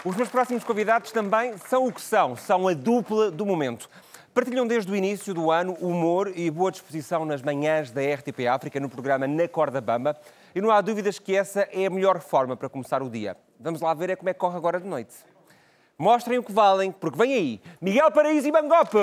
Os meus próximos convidados também são o que são a dupla do momento. Partilham desde o início do ano humor e boa disposição nas manhãs da RTP África no programa Na Corda Bamba. E não há dúvidas que essa é a melhor forma para começar o dia. Vamos lá ver como é que corre agora de noite. Mostrem o que valem, porque vem aí Miguel Paraíso e Mangope!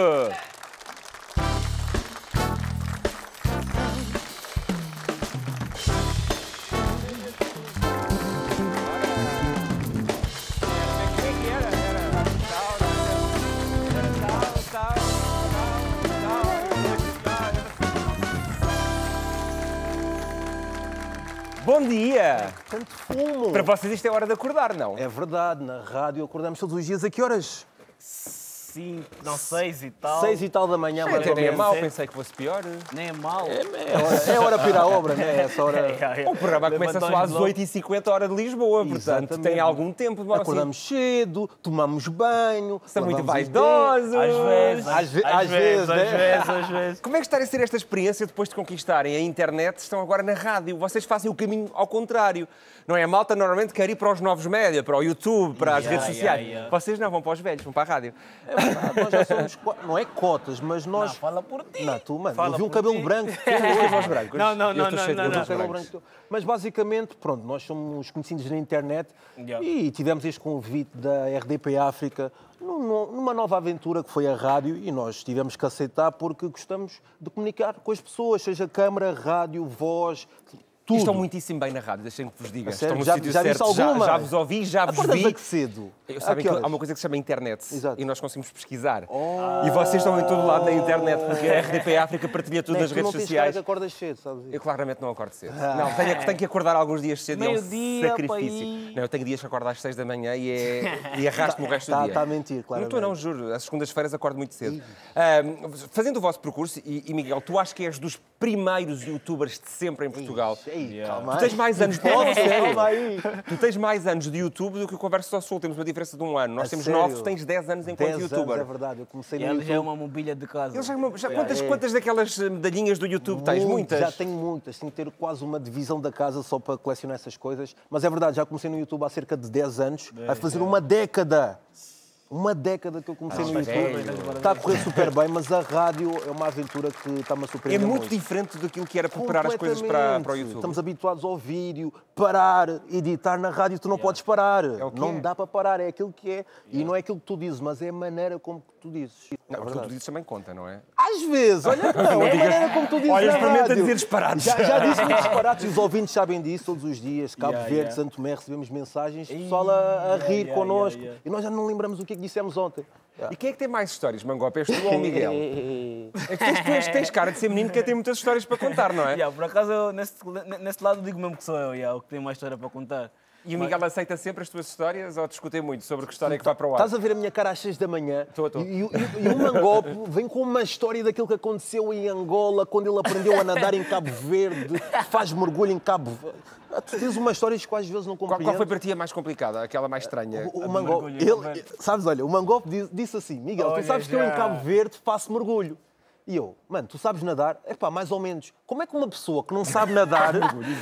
Bom dia! Tanto fumo! Para vocês isto é hora de acordar, não? É verdade, na rádio acordamos todos os dias. A que horas? 5, não, 6 e tal. 6 e tal da manhã, mais Até ou nem é menos. mau, pensei que fosse pior. Nem é mau. É hora para ir à obra, não é? Essa hora... O programa começa só às 8h50 hora de Lisboa, portanto Exatamente. tem algum tempo. Acordamos cedo, tomamos banho... São muito lavamos os vaidosos. Às vezes, né? às vezes. Como é que está a ser esta experiência depois de conquistarem a internet? Estão agora na rádio. Vocês fazem o caminho ao contrário. Não é? A malta normalmente quer ir para os novos média, para o YouTube, para as redes sociais. Vocês não, vão para os velhos, vão para a rádio. É verdade, nós já somos... Não é cotas, mas nós... Não, fala por ti. Não, tu, mano, Fala eu vi um por cabelo ti. branco. Voz brancos. Não. Eu estou cheio de cabelos Cabelo brancos. branco. Mas basicamente, pronto, nós somos conhecidos na internet e tivemos este convite da RDP África numa nova aventura que foi a rádio e nós tivemos que aceitar porque gostamos de comunicar com as pessoas, seja câmara, rádio, voz, tudo. E estão muitíssimo bem na rádio, deixem que vos diga. A sério? Estão no sítio Já certo. disse alguma? Já vos ouvi, já vos Acordas vi. a que cedo? Sabem A que que há uma coisa que se chama internet. Exato. E nós conseguimos pesquisar. E vocês estão em todo lado da internet, porque a RDP África partilha tudo Não é nas que tu redes não tens cara sociais. que acordas cedo, sabes isso? Eu claramente não acordo cedo. Não, tenho que acordar alguns dias cedo e é um Meio-dia, sacrifício. pai. Não, eu tenho dias que acordo às 6 da manhã e arrasto-me o resto do dia. Está a mentir, Não claramente. estou, não, juro. Às segundas-feiras acordo muito cedo. Fazendo o vosso percurso, e Miguel, tu acho que és dos primeiros youtubers de sempre em Portugal. Calma Tu tens mais anos Calma aí. Tu tens mais anos de YouTube do que o Conversa ao Sul. Temos uma diferença de um ano. Nós A temos sério? 9, tu tens 10 anos enquanto 10 youtuber. anos, é verdade. Eu comecei E no ele YouTube. já é uma mobília de casa. Quantas daquelas medalhinhas do YouTube tens? Muitas? Já tenho muitas. Tenho que ter quase uma divisão da casa só para colecionar essas coisas. Mas é verdade, já comecei no YouTube há cerca de 10 anos. Vai fazer uma década. Uma década que eu comecei no YouTube. Está a correr super bem, mas a rádio é uma aventura que está-me a É surpreender muito diferente daquilo que era preparar as coisas para o Completamente. YouTube. Estamos habituados ao vídeo, parar, editar na rádio, tu não podes parar. o que Não é. dá para parar, é aquilo que é. E não é aquilo que tu dizes, mas é a maneira como tu dizes. Não, É o que tu verdade. dizes também conta, não é? Às vezes, olha, não, é a maneira como tu dizes Olha, na experimenta rádio. dizer disparates. Já disse muitos disparates e os ouvintes sabem disso todos os dias. Cabo Verde, Santo Tomé, recebemos mensagens, pessoal a rir connosco. E nós já não lembramos o que é que dissemos ontem. E quem é que tem mais histórias, Mangope? És tu ou o Miguel? É que tens cara de ser menino que quer ter muitas histórias para contar, não é? Por acaso, eu, nesse lado, digo mesmo que sou eu, o que tem mais história para contar. E o Miguel aceita sempre as tuas histórias ou discutem muito sobre que história é que vai para o ar? Estás a ver a minha cara às 6 da manhã Estou. e o Mangope vem com uma história daquilo que aconteceu em Angola, quando ele aprendeu a nadar em Cabo Verde, faz mergulho em Cabo Verde. Tu tens uma história que às vezes não compreendes. Qual foi para ti a mais complicada, aquela mais estranha? O Mangope, sabes, olha, o Mangope disse assim, Miguel, tu sabes que eu em Cabo Verde faço mergulho. E eu, mano, tu sabes nadar? É pá, mais ou menos. Como é que uma pessoa que não sabe nadar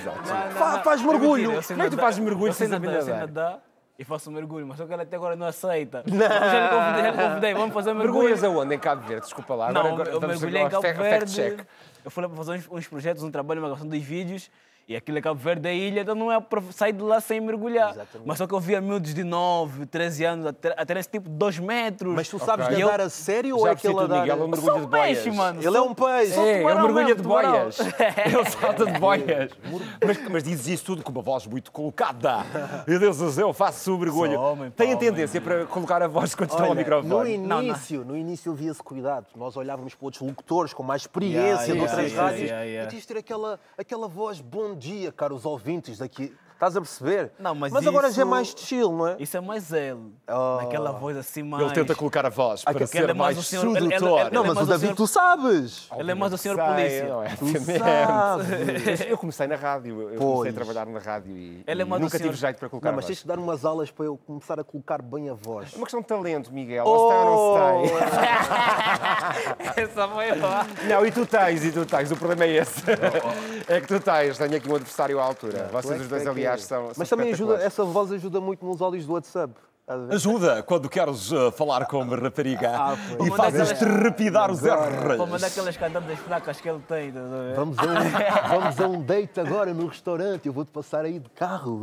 faz mergulho? Como é que tu fazes mergulho sem saber Eu sei nadar? nadar e faço mergulho, mas só que ela até agora não aceita. Já lhe convidei, vamos fazer mergulho. Mergulhas aonde? Em Cabo Verde? Desculpa lá. Não, Agora eu vamos mergulhei em Cabo fact Verde. check. Eu fui lá para fazer uns projetos, um trabalho, uma gravação dos vídeos. E aquilo é Cabo Verde da ilha, então não é para sair de lá sem mergulhar. Exatamente. Mas só que eu via miúdos de 9, 13 anos, até esse tipo 2 metros. Mas tu sabes Ok. nadar a sério ou Já é aquele percebi, nadar... Miguel, é um Eu mergulho sou de um peixe, boias. mano. Ele é um peixe. É tubarão um mergulho mesmo, de tubarão. boias. Ele salta de boias. Mas dizes isso tudo com uma voz muito colocada. Meu Deus do céu, faço o mergulho. Sou homem, Tem a homem. tendência para colocar a voz quando está ao Olha, microfone. no início via-se cuidado. Nós olhávamos para outros locutores com mais experiência de outras rádios. E tinhas de ter aquela voz, bom dia, caros ouvintes daqui. Estás a perceber? Não, mas agora isso- já é mais chill, não é? Isso é mais ele. Naquela voz assim mais... Ele tenta colocar a voz para Ele ser é mais mais o senhor- ele- sedutor. ele- Não, é mas mais o David, senhor- tu sabes. Ele é mais o senhor Sei, polícia. não é? Tu Obviamente. sabes. Eu comecei na rádio, eu Pois. comecei a trabalhar na rádio e Ele é mais nunca o senhor- tive jeito para colocar Não, a mas voz. tens de dar umas aulas para eu começar a colocar bem a voz. É uma questão de talento, Miguel. Ou se tem ou não se tem. Essa foi lá. Não, e tu tens. O problema é esse. É que tu tens. Tenho aqui um adversário à altura. Vocês os dois, aliás, são Mas também ajuda, espetaculares. essa voz ajuda muito nos áudios do WhatsApp. Ajuda quando queres falar com uma rapariga pois. e fazes trepidar os Para R's. mandar aquelas cantadas fracas que ele tem. Estás a ver? Vamos a um date agora no restaurante, eu vou-te passar aí de carro.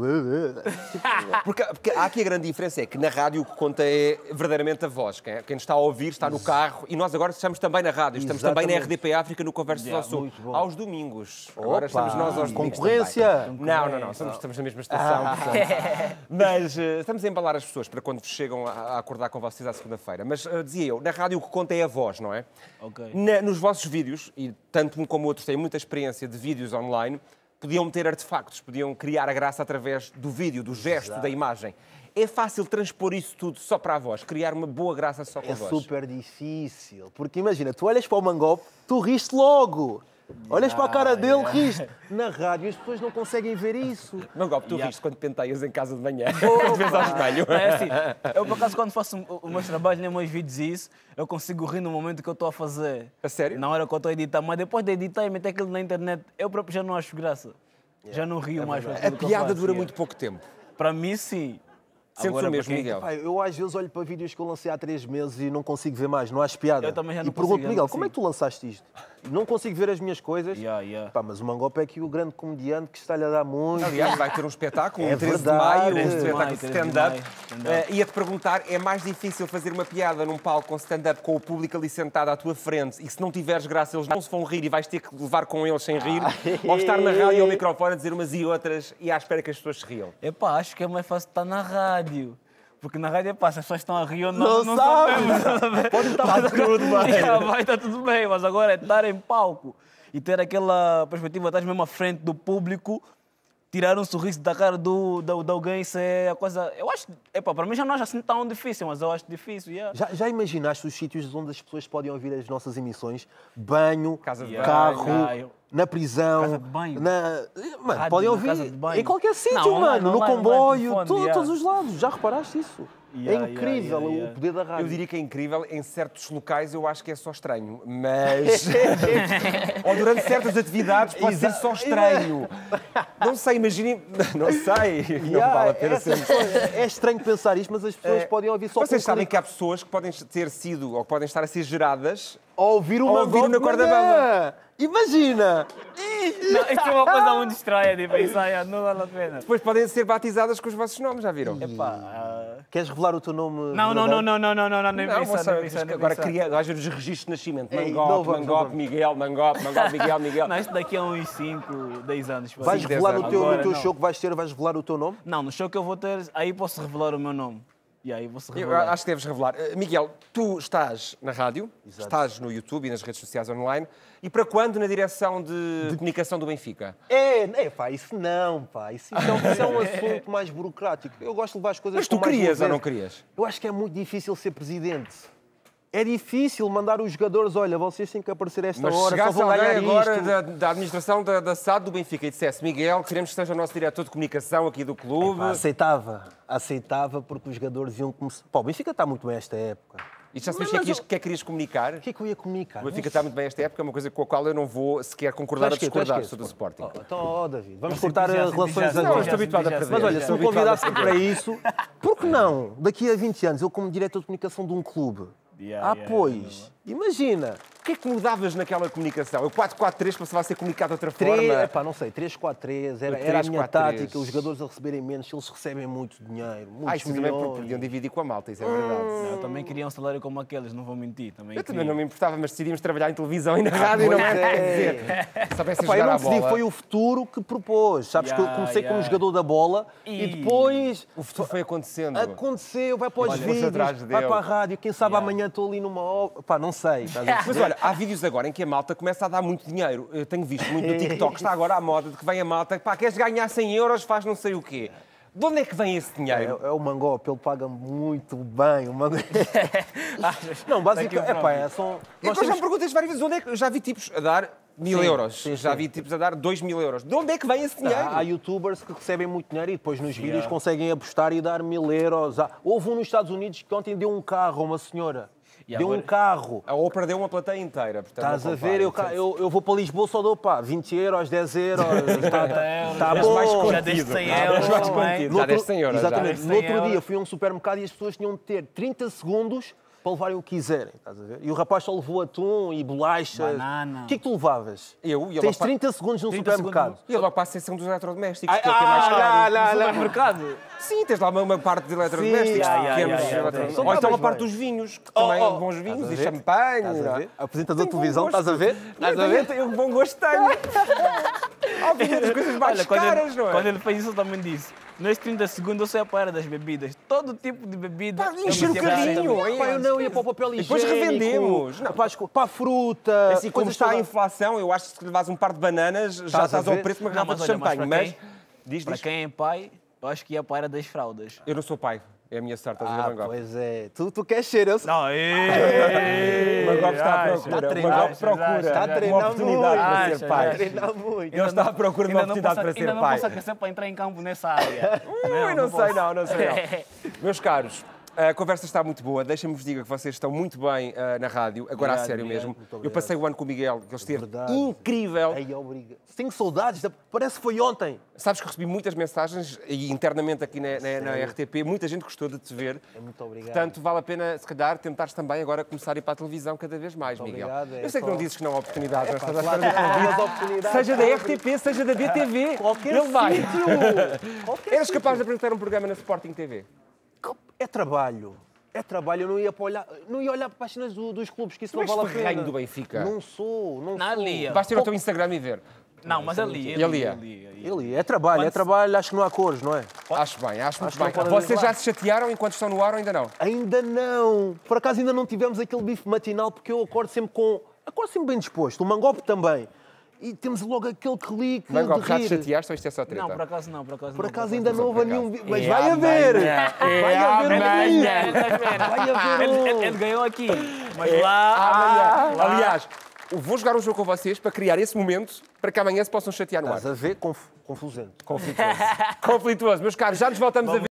Porque há aqui a grande diferença, é que na rádio o que conta é verdadeiramente a voz. Quem nos está a ouvir está no carro e nós agora estamos também na rádio, estamos também na RDP África no Conversas ao Sul. muito bom. Aos domingos. Agora estamos nós aos domingos Concorrência. também. Não, estamos na mesma estação. portanto. Mas estamos a embalar as pessoas para quando chegam a acordar com vocês à segunda-feira. Mas dizia eu, na rádio o que conta é a voz, não é? Ok. Nos vossos vídeos, e tanto um como outros têm muita experiência de vídeos online, podiam ter artefactos, podiam criar a graça através do vídeo, do gesto, da imagem. É fácil transpor isso tudo só para a voz, criar uma boa graça só com a É voz. super difícil, porque imagina, tu olhas para o Mangope, tu riste logo. Olhas para a cara dele, riste. Na rádio as pessoas não conseguem ver isso. Mangope, tu riste quando penteias em casa de manhã, quando vês ao espelho. É assim, eu por acaso quando faço os meus trabalhos, nem meus vídeos e isso, eu consigo rir no momento que eu estou a fazer. A sério? Na hora que eu estou a editar, mas depois de editar e meter aquilo na internet, eu próprio já não acho graça. Já não rio mais. A piada dura muito pouco tempo. Para mim, sim. Sentes Agora, o mesmo, para quem- Miguel? Pai, eu às vezes olho para vídeos que eu lancei há 3 meses e não consigo ver mais, não acho piada. Eu também já não e pergunto, consigo, Miguel, não como é que tu lançaste isto? Não consigo ver as minhas coisas. Yeah. Pá, mas o Mangope é aqui o grande comediante que está-lhe a dar muito. Aliás, vai ter um espetáculo, É 13 de verdade. maio, um 13 de espetáculo maio, de 13 de stand-up. maio, stand-up. Ia-te perguntar, é mais difícil fazer uma piada num palco com stand-up com o público ali sentado à tua frente e se não tiveres graça eles não se vão rir e vais ter que levar com eles sem rir, ou estar na rádio ao microfone a dizer umas e outras e à espera que as pessoas se riam? Epá, acho que é mais fácil estar na rádio. Porque na rádio, epá, se as pessoas estão a rir ou Não não sabes. sabemos. Pode estar tudo bem. Vai estar tudo bem, mas agora é estar em palco e ter aquela perspectiva, estás mesmo à frente do público, tirar um sorriso da cara de alguém, isso é a coisa... Eu acho, epá, para mim já não acho assim tão difícil, mas eu acho difícil, yeah. Já imaginaste os sítios onde as pessoas podem ouvir as nossas emissões? Banho, Casa de carro, banho. na prisão. Casa de banho. Mano, Rádio, podem na ouvir casa de banho. em qualquer sítio, Não, online, mano. No online, comboio, telefone, yeah. todos os lados. Já reparaste isso? Yeah, é incrível yeah. o poder da rádio. Eu diria que é incrível, em certos locais eu acho que é só estranho, mas... ou durante certas atividades pode ser só estranho. Não sei, imaginem... Não sei, não vale a pena essas ser... pessoas- é estranho pensar isto, mas as pessoas podem ouvir só Vocês com sabem clique. que há pessoas que podem ter sido, ou que podem estar a ser geradas... Ouvir uma Ouvir na corda bamba. Imagina! Não, isso é uma coisa muito estranha de pensar, yeah, não vale a pena. Depois podem ser batizadas com os vossos nomes, já viram? Epá, Queres revelar o teu nome? não, nem Não, pensar, moça, nem pensar, nem agora pensar. cria haja os registros de nascimento. Ei, Mangope, não vamos, Mangope, não Miguel, Mangope, Miguel. Não, isso daqui a uns 5, 10 anos. Vais Sim, revelar 10 no teu Agora, não. show que vais ter, vais revelar o teu nome? Não, no show que eu vou ter, aí posso revelar o meu nome. E aí posso Eu revelar. acho que deves revelar. Miguel, tu estás na rádio, estás no YouTube e nas redes sociais online, e para quando na direção de comunicação do Benfica? Pá, isso não, pá. Isso é um assunto mais burocrático. Eu gosto de levar as coisas Mas tu com mais querias ou leveza. não querias? Eu acho que é muito difícil ser presidente. É difícil mandar os jogadores, olha, vocês têm que aparecer a esta Mas hora, só chegasse vão ganhar alguém agora isto. da administração da SAD do Benfica e dissesse Miguel, queremos que seja o nosso diretor de comunicação aqui do clube. Pá, aceitava porque os jogadores iam começar... Pá, o Benfica está muito bem esta época. E já sabes Mas o que é que querias comunicar? O que é que eu ia comunicar? O Benfica está muito bem esta época, é uma coisa com a qual eu não vou sequer concordar ou discordar sobre o Sporting. Então, David, vamos Já cortar senti, já relações senti, já agora. Não, estou habituado a perder. Mas olha, se Estou me convidasse habituado a para isso, por que não? Daqui a 20 anos, eu como diretor de comunicação de um clube. Pois, imagina. O que é que mudavas naquela comunicação? O 4-4-3 passava a ser comunicado de outra Três, forma? epá, não sei, 3-4-3, era a 3-4-3. minha tática, os jogadores a receberem menos, eles recebem muito dinheiro, muitos Isso também milhões. podiam dividir com a malta, isso é verdade. Eu também queria um salário como aqueles, não vou mentir. Também Eu também queria. não me importava, mas decidimos trabalhar em televisão e na rádio, não é? pois é. Quer dizer, soubesse Epá, eu jogar não a decidi, bola. foi o futuro que propôs. Sabes que eu comecei como jogador da bola e depois O futuro foi acontecendo. aconteceu, vai para os Olha, vídeos, atrás vai dele. para a rádio, quem sabe amanhã estou ali numa obra. Pá, não sei. Estás a Mas perceber? olha, há vídeos agora em que a malta começa a dar muito dinheiro. Eu tenho visto muito no TikTok, está agora à moda de que vem a malta, pá, queres ganhar 100 euros, faz não sei o quê. De onde é que vem esse dinheiro? É o Mangope, ele paga muito bem. O Mangope... não, basicamente, são... Eu já me perguntas várias vezes, onde é que... Eu já vi tipos a dar 1000 euros, já vi tipos a dar 2000 euros. De onde é que vem esse dinheiro? Há youtubers que recebem muito dinheiro e depois nos vídeos conseguem apostar e dar 1000 euros. Houve um nos Estados Unidos que ontem deu um carro a uma senhora. E deu agora? um carro. A ópera deu uma plateia inteira. Portanto, Estás não a ver? comparem. Eu vou para Lisboa, só dou 20 euros, 10 euros. Está És mais bom. Já deste 100 Ah, euros. mais não é? contido. No Já deste 100 euros, já. Exatamente. deste No 100 outro dia euros. fui a um supermercado e as pessoas tinham de ter 30 segundos para levarem o que quiserem. Estás a ver? E o rapaz só levou atum e bolachas. Banana. O que é que tu levavas? Eu e ele Tens logo 30 segundos num 30 supermercado. E logo para a seção dos eletrodomésticos, que é o que é mais caro. No supermercado. Sim, tens lá uma parte de eletrodomésticos, Sim, pequenos yeah. eletrodomésticos. São Ou então a bem. parte dos vinhos, que também bons vinhos e Estás a ver? champanhe. Estás a não é? ver? Apresentador de Tem bom televisão, gosto. estás a ver? Estás a ver? Eu bom gosto tenho. Obviamente as coisas mais Olha, caras, não é? quando ele fez isso, eu também disse. Nesses 30 segundos eu saí para a área das bebidas. Todo tipo de bebida. Pá, eu encher o metia carrinho. lá. hein? Pá, eu não ia para o papel E higiênico. depois revendemos. Não. Rapaz, para a fruta. Assim, como coisas está a todas. inflação, eu acho que se levas um par de bananas, já Estás a estás ao ver? preço de uma Não, garrafa mas de olha, mas champanhe. para Mas, quem- diz. Para quem é pai, eu acho que ia para a área das fraldas. Eu não sou pai. É a minha sorte, estás a ver, Mangope? Pois é. Tu queres ser, eu sei. Não, O Mangope está à procura. O Mangope procura Está a uma treinar oportunidade para muito. ser pai. Acha. Treinar muito. Ele está à procura de uma oportunidade para ainda ser não pai. posso aquecer para entrar em campo nessa área. Não sei não. Meus caros, a conversa está muito boa. Deixem-me vos dizer que vocês estão muito bem na rádio. Agora, a Obrigado, sério obrigado. mesmo. Muito Eu obrigado. passei o ano com o Miguel, que ele esteve Verdade. incrível. Ai, obrigado. Tenho saudades, parece que foi ontem. Sabes que recebi muitas mensagens e internamente aqui na RTP, muita gente gostou de te ver. Muito obrigado. Portanto, vale a pena, se calhar, tentares também agora começar a ir para a televisão cada vez mais, Muito Miguel. obrigado, é Eu sei que só- não dizes que não há oportunidades, mas estás à claro espera de que há convite. oportunidades. Seja da RTP, seja da BTV. Qualquer Ele vai. sítio. Qualquer Eras sítio. capaz de apresentar um programa na Sporting TV? É trabalho. É trabalho, eu não ia, não ia olhar para páginas dos clubes, que isso Tu não és vale a ferrenho pena. do Benfica. Não sou. Não lia. Basta ir ao teu Instagram e ver. Não, mas ali. Ele ia. Ele é trabalho, acho que não há cores, não é? Acho bem, acho muito que não bem. pode Vocês haver já se chatearam enquanto estão no ar ou ainda não? Ainda não. Por acaso ainda não tivemos aquele bife matinal, porque eu acordo sempre bem disposto. O Mangope também. E temos logo aquele clique Mangope, de já te rir. chateaste ou isto é só treta? Não, por acaso não. Por acaso ainda não houve nenhum bife. Mas É vai haver. amanhã. Vai haver um amanhã. bife. Vai haver um. Ele ganhou aqui, mas lá... Amanhã. lá- Aliás, eu vou jogar um jogo com vocês para criar esse momento para que amanhã se possam chatear no ar. Estás a ver? Confusente. Conflituoso. Conflituoso. Meus caros, já nos voltamos a ver.